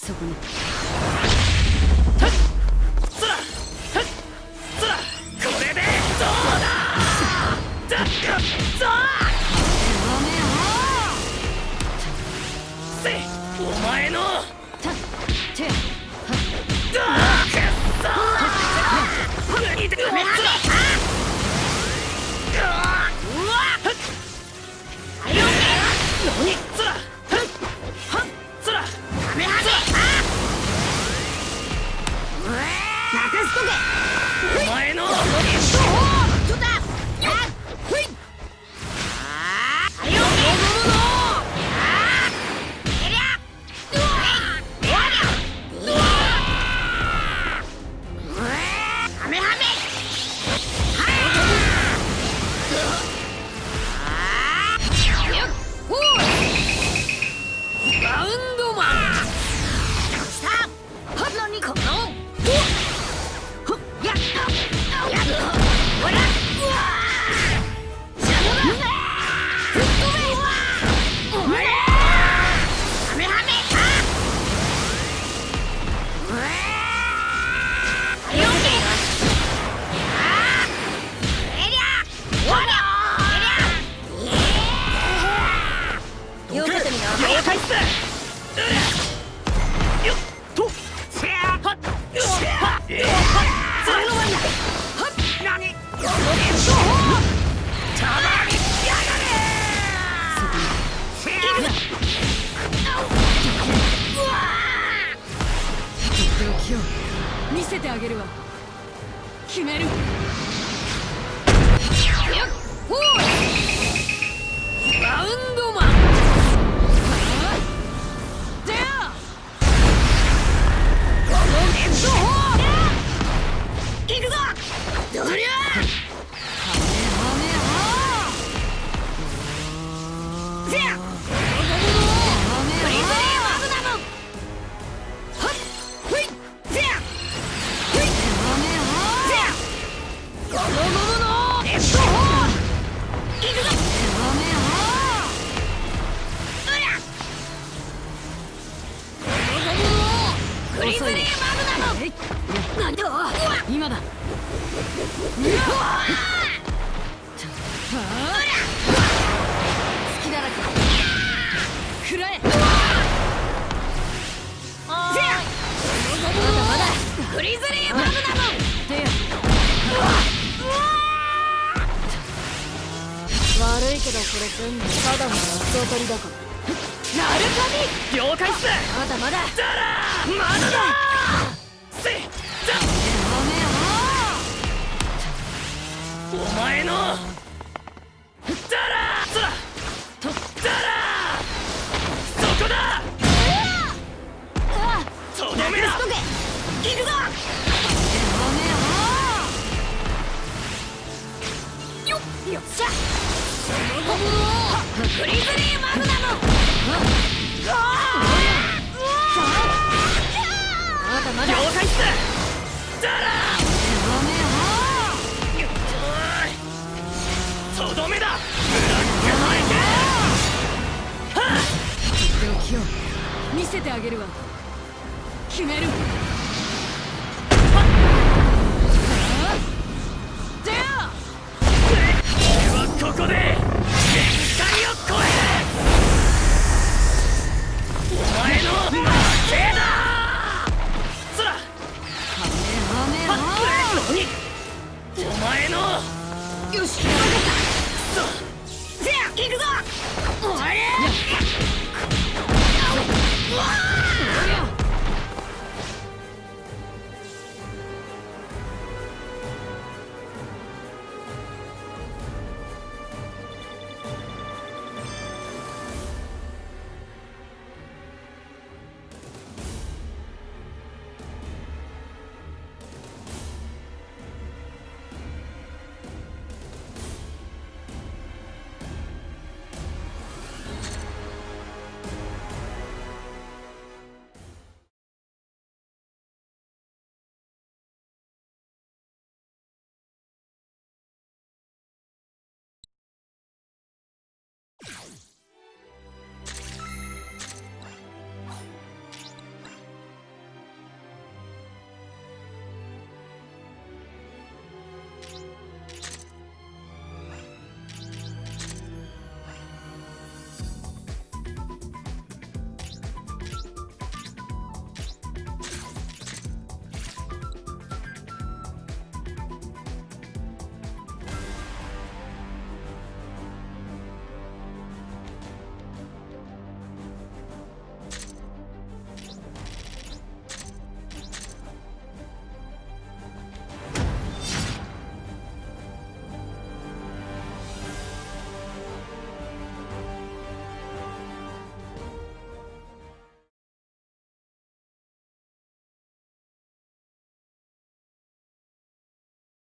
そこに。 そらそら、これでどうだ。お前の見せてあげるわ。決める。バウンドマン。でやこのネットホール。行くぞ。どりゃせや今だ。隙だらけ食らえ。まだグリズリーマグナムで悪いけどこれ全部ただの八つ当たりだから。なるかみ了解っす。まだまだだらまだだせっお前のだらそらとだらそこだ。とどめだ。行くぞ。よっしゃ。グリズリーマグナム。まだまだ了解っす。だらとどめだ。ブラックハイケー。はっとっておきを見せてあげるわ。決める。でや俺はここで限界を超える。お前の負けだ。そらお前のよし、せや行くぞ。お前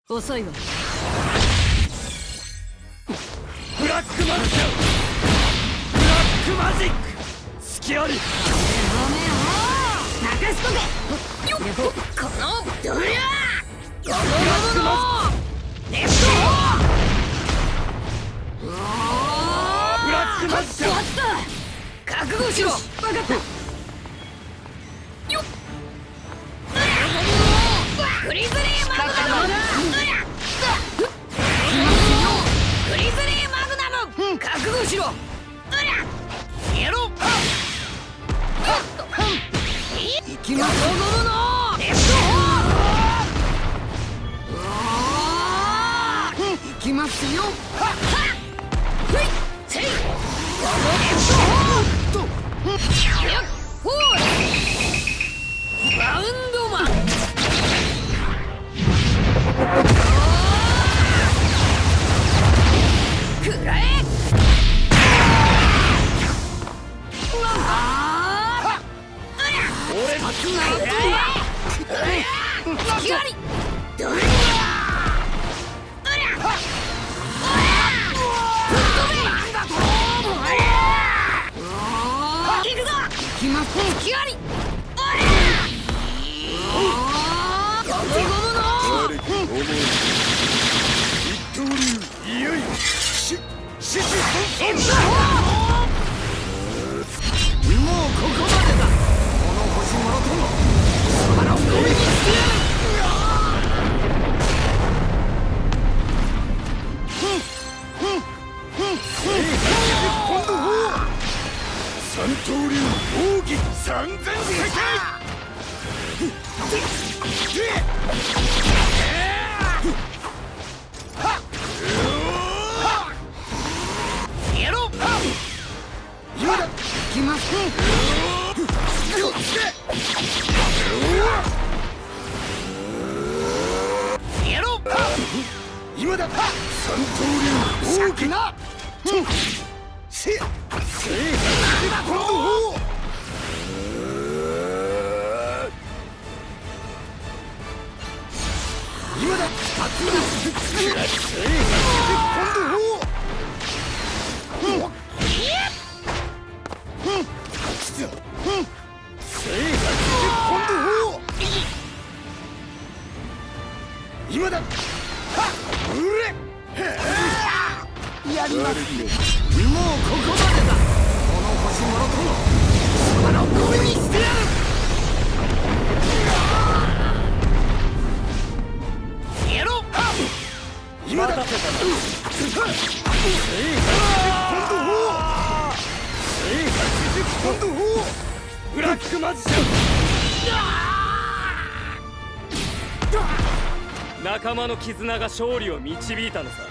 遅いわ。 ブラックマジック、ブラックマジック、隙あり。 任せとけ。よっ、このドリャー。ブラックマジック、レフト。 ブラックマジック。 覚悟しろ。分かった。よっ。グリズリーマグナム。グリズリーマグナム。覚悟しろ。やろう。行きます。レフト。行きますよ。ふい。せい。レフト。バウンドマン。くらえ。俺たちなら隙あり。どれ。行くぞ。行きます。隙あり。 三刀流奥義三千世界。やろう。今だ。行きます。やろう。今だ。三刀流奥義な。せや。今だ。今だ。やります。もうここまでだ。この星もろとも貴様の声にしてやる。やろう。今だ。ブラックマジシャン。 仲間の絆が勝利を導いたのさ。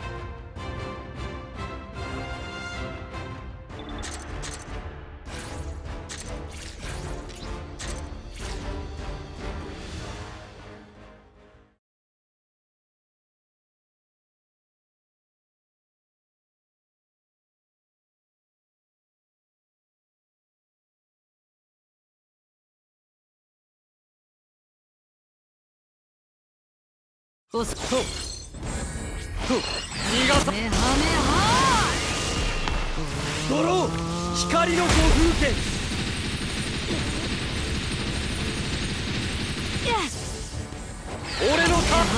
おす。 逃がさ。ドロー光の五風剣。俺のター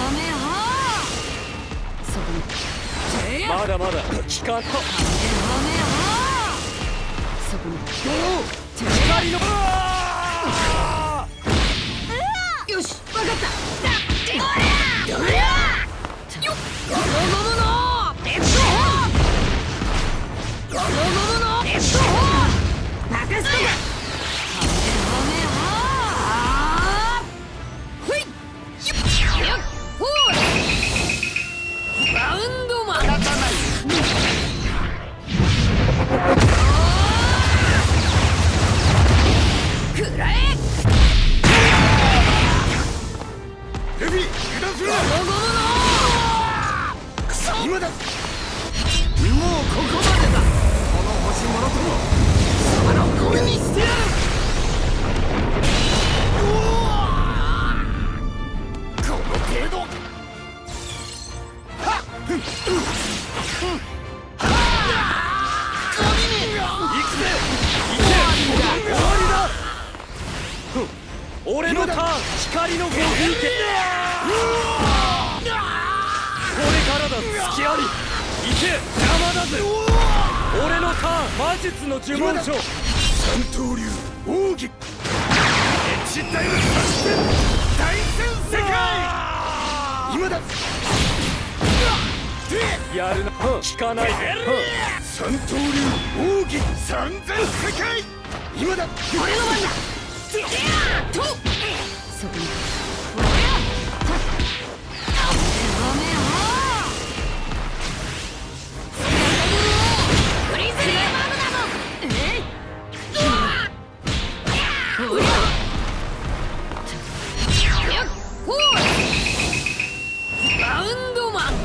ン。まだまだ聞かんと。 そこにドロー光の。 よし、分かった。どれや。よっ。ゴムゴムのレフト。ゴムゴムのレフト。任せとけ。ふい。よっ。ほい。バウンドマン。くらえ。 ルフィ、油断するな。今だ。もうここまでだ。この星もろとも貴様の声にしてやる。この程度。 俺のターン、光のご風景。これからだ、隙あり。行け、邪魔だぜ。俺のターン、魔術の呪文書。 三刀流奥義。エッジタイム3戦大戦世界。今だ。 やるな、聞かないで。 三刀流奥義三千世界。今だ。 俺の番だ。そこにフリーズリーマグナム。バウンドマン。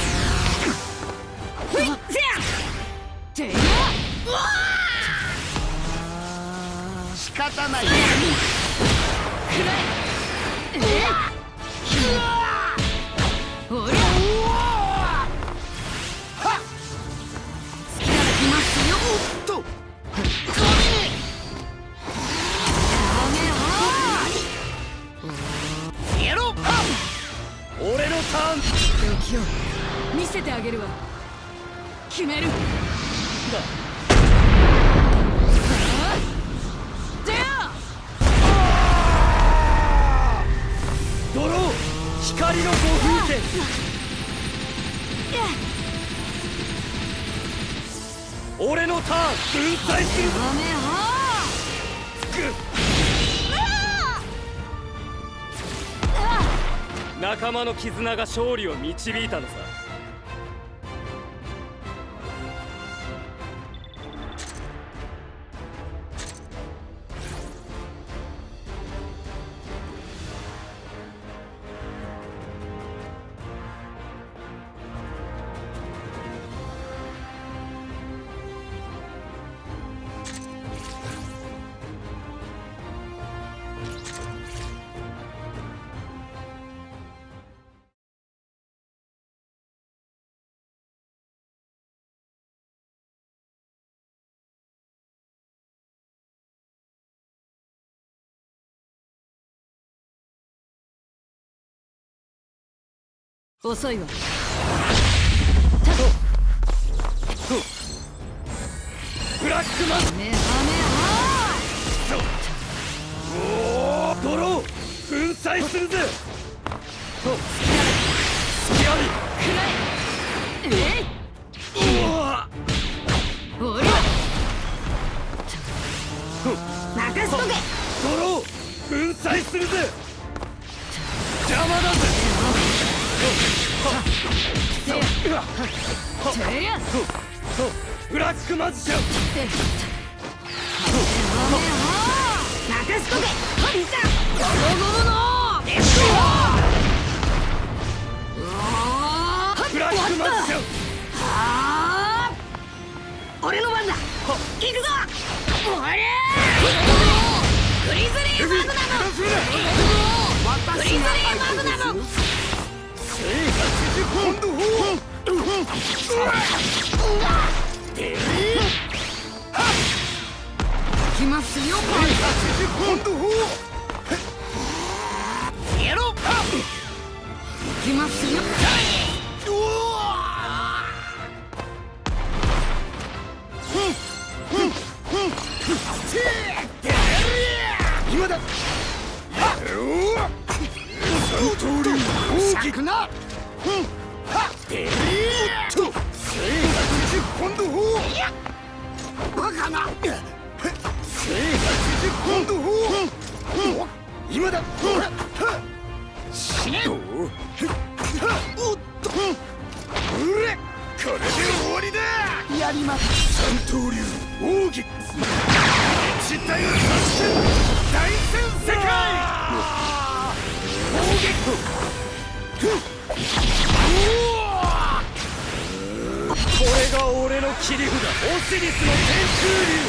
仕方ない。 俺のターン。 時を見せてあげるわ。決める。 ドロー、光のご風景。俺のターン、粉砕するぞ。仲間の絆が勝利を導いたのさ。 遅いわ。 ブラックマン。ドロー、粉砕するぜ。隙あり。 任せとけ。 ドロー、粉砕するぜ。邪魔だぜ。ブラックマジシャン。 任せとけ。 ブラックマジシャン。 俺の番だ。行くぞ。グリズリーマグナム。グリズリーマグナム。 今度来ますよ。 今度やろう。来ますよ。 今だ。三刀流奥義な。今度バカな。今度今だ。死ね。おっと。うれ、これで終わりだ。やります。三刀流奥義。一体の三戦大戦世界。攻撃。 これが俺の切り札、オシリスの天空竜。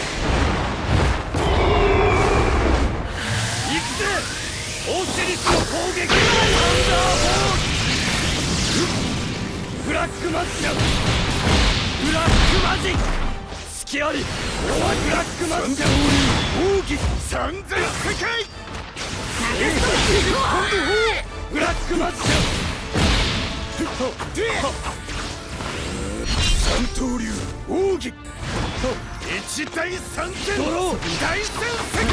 行くぜ、オシリスの攻撃。サンダーボール。ブラックマジシャブラックマジック隙ありブラックマジック奥義三千世界ブラックマジック三刀流奥義一対三千ドロー大戦世界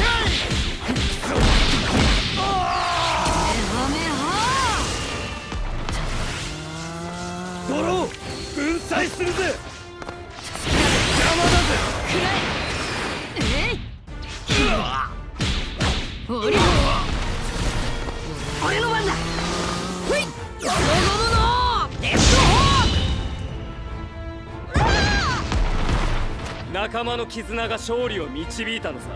ドロー粉砕するぜ邪魔だぜ俺の番だ。ほい、ゴムゴムのレフトホーク。 仲間の絆が勝利を導いたのさ。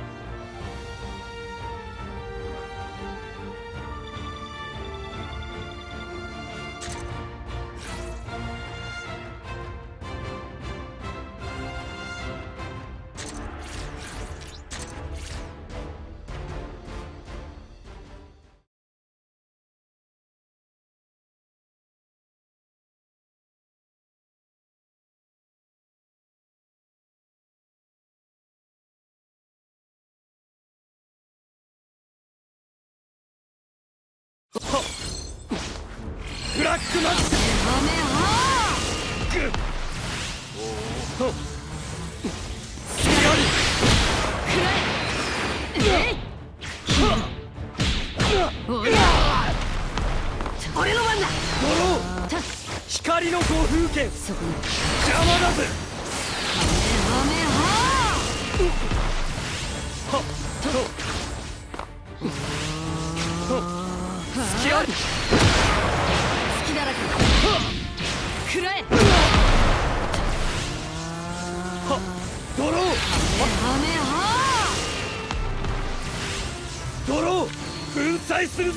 ブラックマッチ俺の番だ。 ドロー光の五風剣邪魔だぜ隙あり隙だらけ食らえ。 ドロードロー粉砕するぜ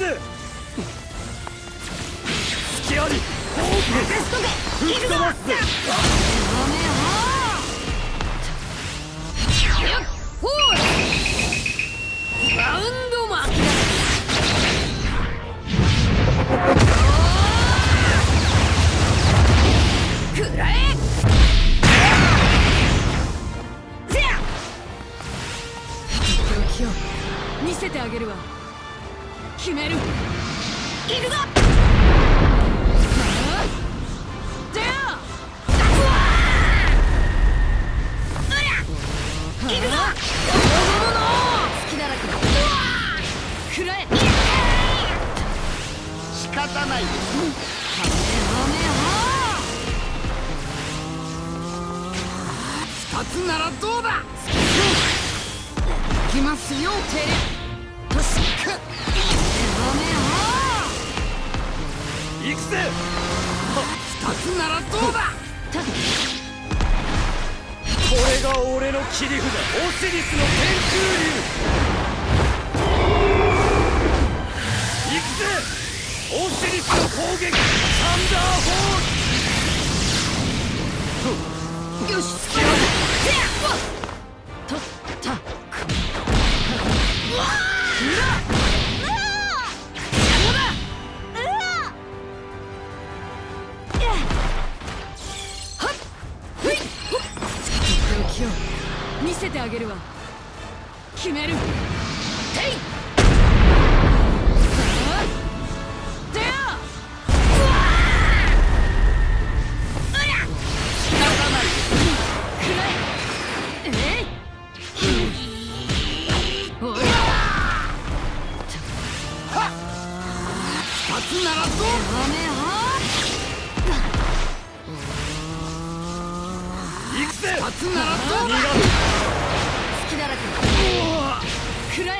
隙ありテストで吹き飛ばすぜほーバウンドマンくらえ。せや見せてあげるわ。決める。行くぞ。せや行くぞ。隙だらけくらえ。 仕方ないです二つならどうだ。いきますよ。としく行くぜ二つならどうだ。 これが俺の切り札オシリスの天空竜行くぜオシリスの攻撃サンダーホールよし。とった見せてあげるわ。決める。てい行くぜ二つならどうだ。 隙だらけくらえ。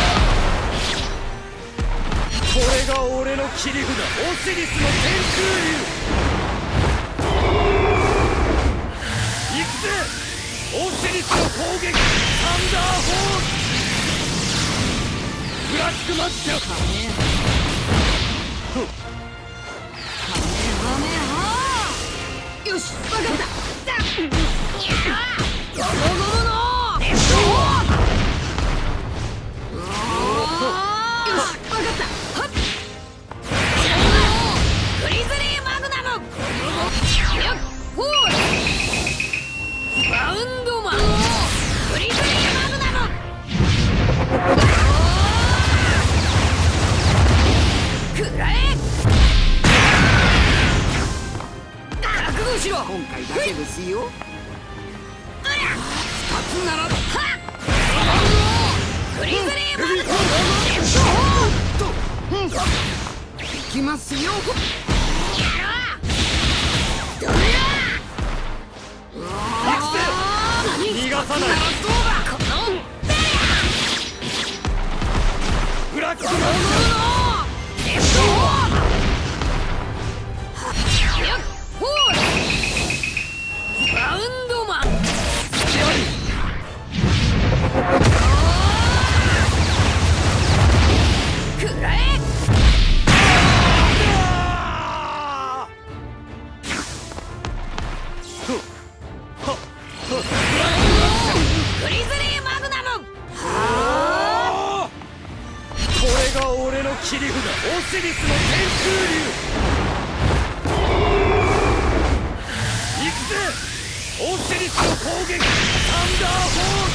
これが俺の切り札オシリスの天空竜行くぜオシリスの攻撃サンダーホールブラックマッチャーよし、わかった。ゴムゴムのレフトホーク。よし、わかった。グリズリーマグナム。よっ悟しろ。 今回だけですよ。2つならグリズリーマグいきますよ。 逃がさない。ブラックマンバウンドマン。くらえ。グリズリーマグナム。 これが俺の切り札、オシリスの天空竜。行くぜオシリスの攻撃、サンダーホ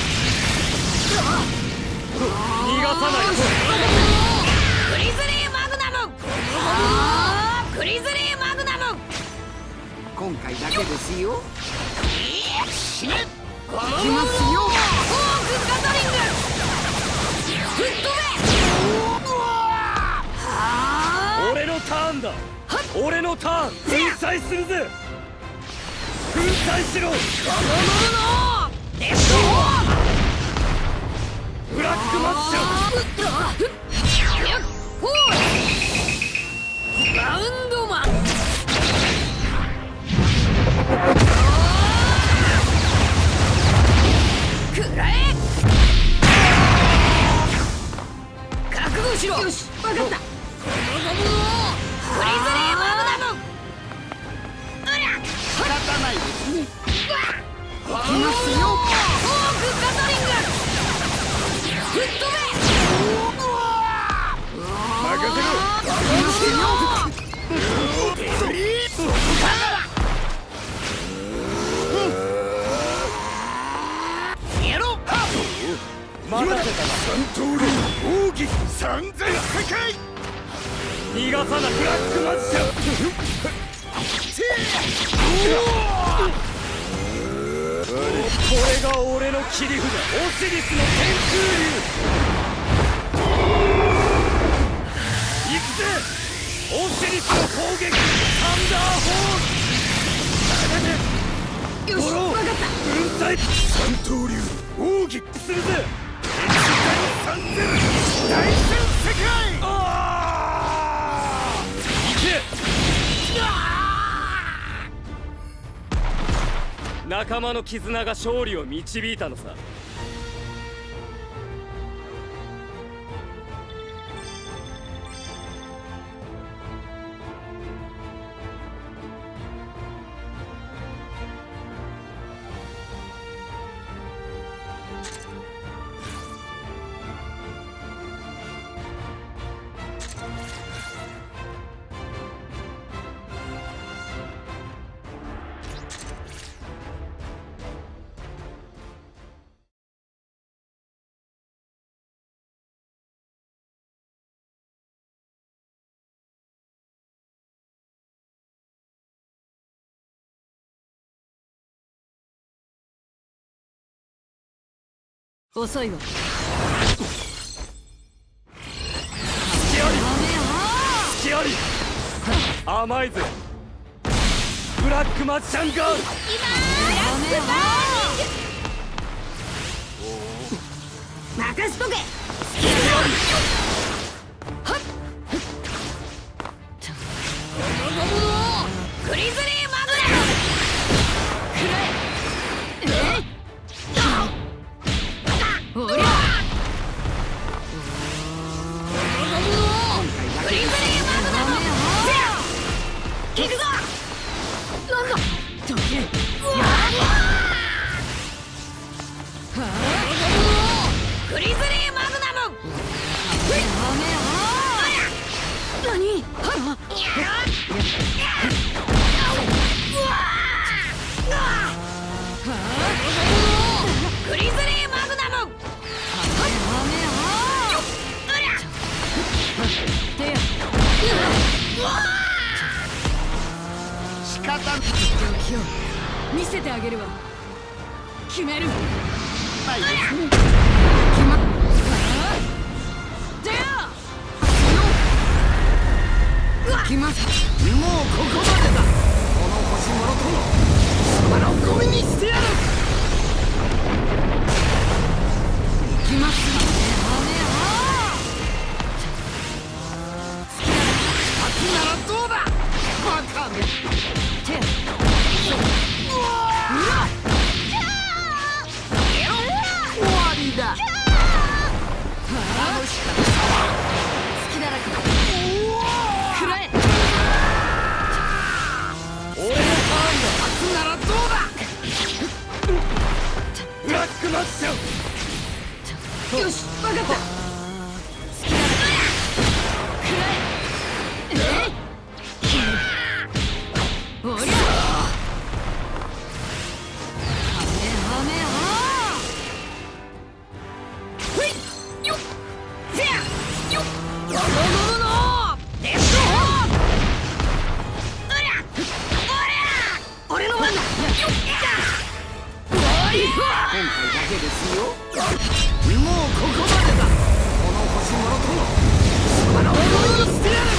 ール。逃がさないと。 グリズリーマグナム。グリズリーマグナム。 今回だけですよ。 死ね。 いきますよ。 ホークガトリング。吹っ飛べ。 俺のターンだ。俺のターン、粉砕するぜ。粉砕しろ。 レフトホーム。 ブラックマッシホール。バウンドマン。くらえ。覚悟しろ。よし、分かった。グリズリーマグナム。 仕方ないですね。いきますよ。 ホークガトリング。吹っ飛べ。 任せろ。 待たせたな。 三刀流奥義三千世界。 逃がさない。ブラックマッシャー。これが俺の切り札、オシリスの天空竜。行くぜオシリスの攻撃、サンダーホール。 よし、分かった。 粉砕三刀流奥義するぜ。 三千大戦世界。 行け。仲間の絆が勝利を導いたのさ。 遅いわ。 隙あり甘いぜブラックマッチャンガール。 任しとけ。グリズリーマグナム。おりゃ。グリズリーマグナム。行くぞ。なんだ。どけ。グリズリーマグナム。何？ 仕方時を見せてあげるわ。決める。 ないですね。 じゃあ行きます。もうここまでだ。この星もろとも貴様のゴミにしてやる。行きます。2つならどうだ。バカめ。終わりだ。好きだらけだ。くらえ。 俺のターンだ。 2つならどうだ。 ブラックマッション。 よし、分かった。おりゃ。 今回だけですよ。もうここまでだ。この星もろとも貴様の思いを捨てやる。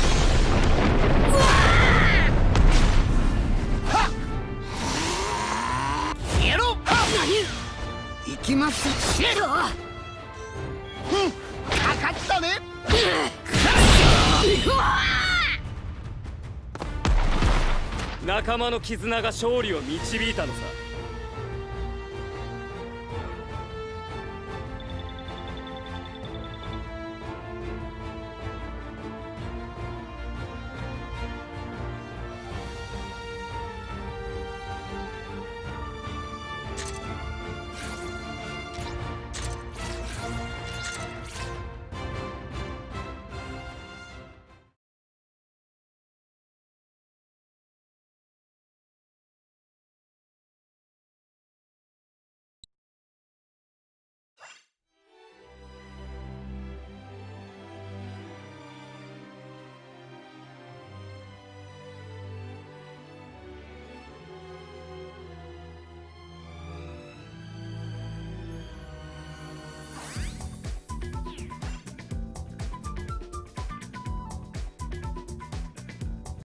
やろう。行きます。かかったね。 仲間の絆が勝利を導いたのさ。